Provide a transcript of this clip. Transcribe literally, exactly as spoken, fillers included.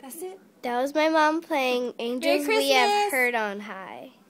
That's it. That was my mom playing Angels We Have Heard on High.